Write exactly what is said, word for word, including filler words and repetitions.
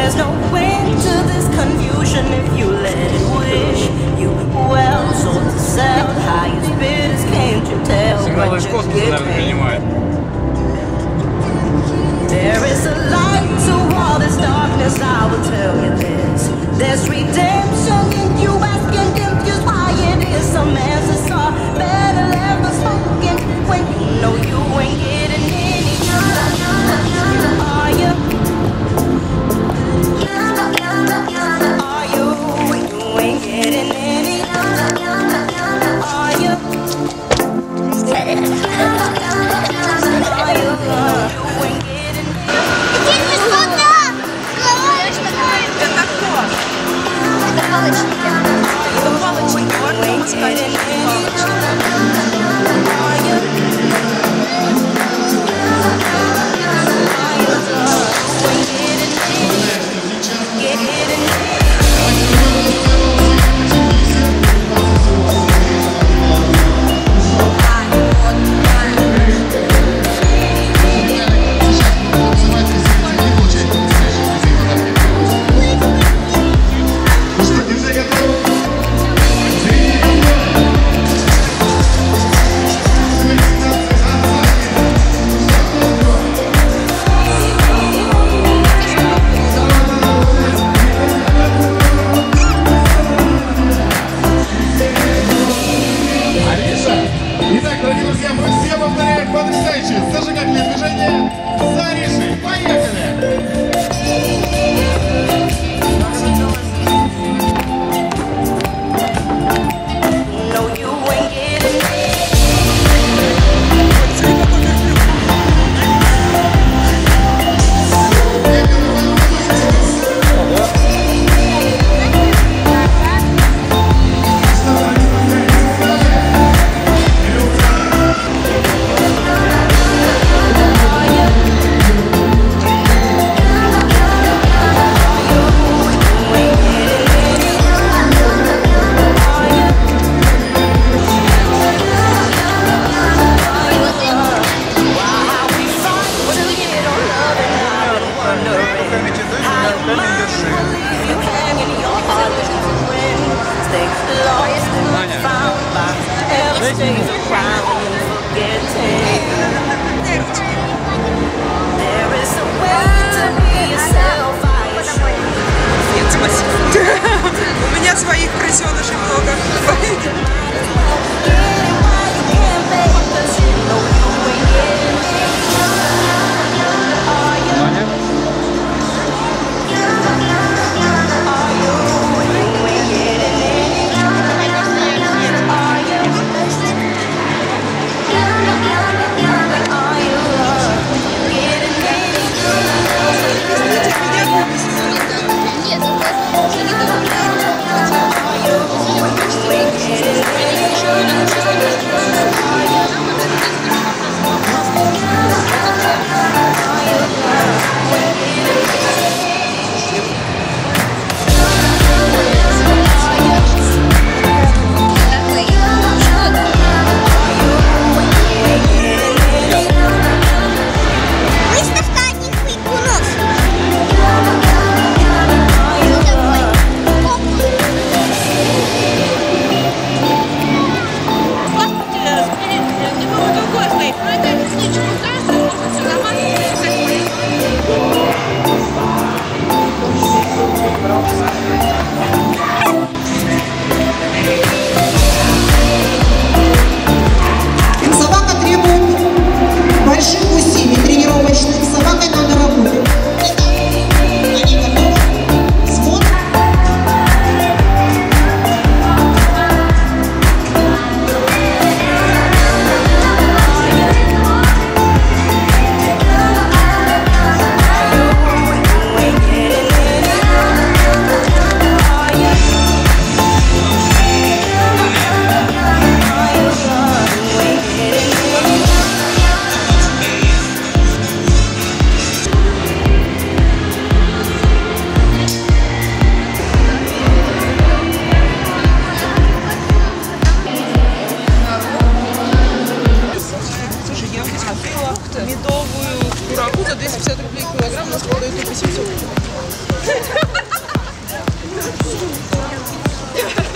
There's no end to this confusion if you let it wish you well. Sold to sell, highest bidders came to tell Сигналы what из you космоса, get наверное, paid. принимает. There is a light to all this darkness, I will tell you this. There's redemption in you, asking confused why it is some answers are better left unspoken when you know you ain't getting any. Are you? Are you? You ain't getting any. Are you? Are you? You ain't getting. Это кто? Это палочники. Это палочники. Можно сказать, что Итак, дорогие друзья, мы все повторяем потрясающее зажигательное движение «Зариши». Поехали! Нет, спасибо. У меня своих крысенышей много. Are you? купила медовую курагу за двести пятьдесят рублей килограмм, нас продают только семьсот.